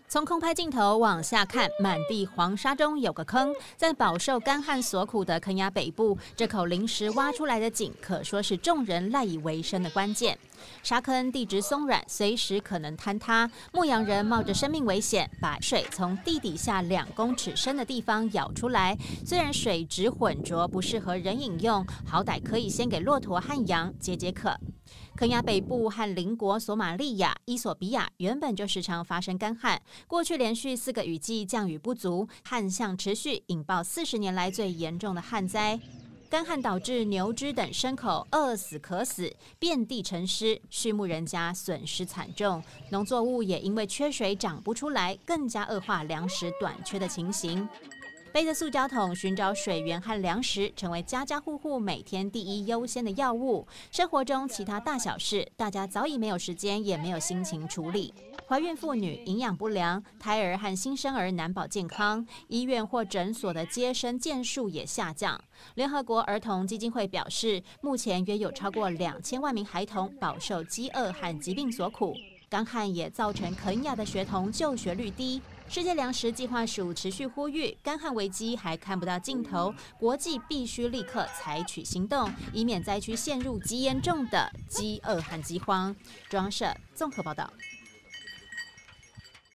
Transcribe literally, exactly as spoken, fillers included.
从空拍镜头往下看，满地黄沙中有个坑，在饱受干旱所苦的肯亚北部，这口临时挖出来的井可说是众人赖以为生的关键。沙坑地质松软，随时可能坍塌。牧羊人冒着生命危险，把水从地底下两公尺深的地方舀出来。虽然水质浑浊，不适合人饮用，好歹可以先给骆驼和羊解解渴。肯亚北部和邻国索马利亚、伊索比亚原本就时常发生干旱，过去连续四个雨季降雨不足，旱象持续，引爆四十年来最严重的旱灾。干旱导致牛只等牲口饿死渴死，遍地成尸，畜牧人家损失惨重，农作物也因为缺水长不出来，更加恶化粮食短缺的情形。背着塑胶桶寻找水源和粮食，成为家家户户每天第一优先的要务。生活中其他大小事，大家早已没有时间，也没有心情处理。怀孕妇女营养不良，胎儿和新生儿难保健康，医院或诊所的接生件数也下降。联合国儿童基金会表示，目前约有超过两千万名孩童饱受饥饿和疾病所苦。干旱也造成肯亚的学童就学率低。世界粮食计划署持续呼吁，干旱危机还看不到尽头，国际必须立刻采取行动，以免灾区陷入极严重的饥饿和饥荒。中央社综合报道。